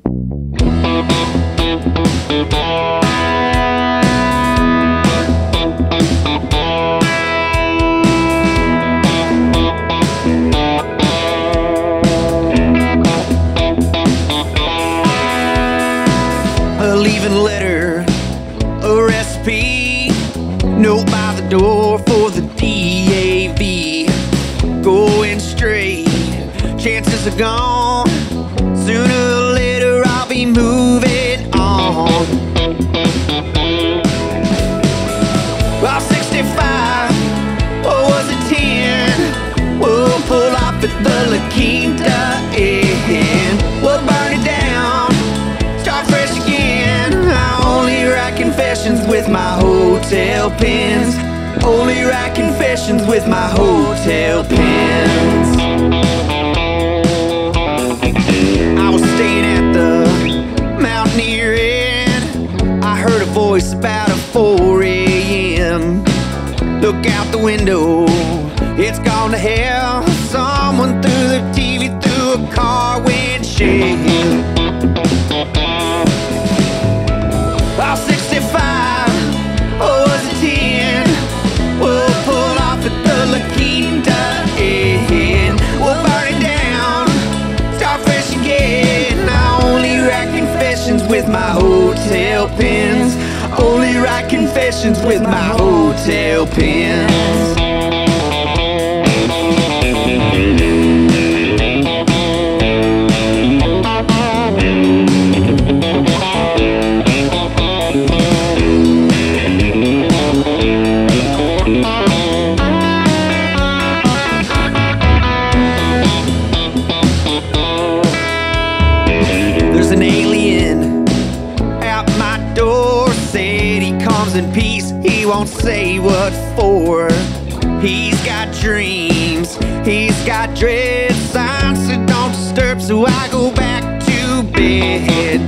A leaving letter, a recipe, note by the door for the DAV. Going straight, chances are gone. Sooner or later I'll be moving on. Well, 65, or was it 10? We'll pull off at the La Quinta Inn. We'll burn it down, start fresh again. I only write confessions with my hotel pens. Only write confessions with my hotel pens. I was staying at the Mountaineer Inn. I heard a voice about 4 a.m. Look out the window, it's gone to hell. Someone threw the TV through a car windshield. Well, 65, or was it 10? We'll pull off at the La Quinta Inn. We'll burn it down, start fresh again. I only write confessions with my hotel pens. Only write confessions with my hotel pens. There's an alien out my door, said he comes in peace, he won't say what for. He's got dreams, he's got dread, signs that don't disturb, so I go back to bed.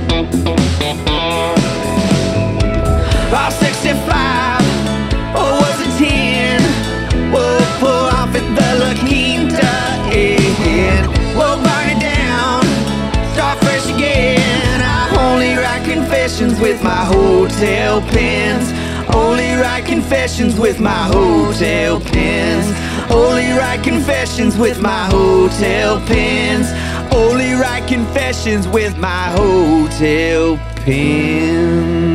About 65, or was it 10? We'll pull off at the La Quinta Inn. We'll burn it down, start fresh again. I only write confessions with my hotel pens. Only write confessions with my hotel pens. Only write confessions with my hotel pens. Only write confessions with my hotel pens.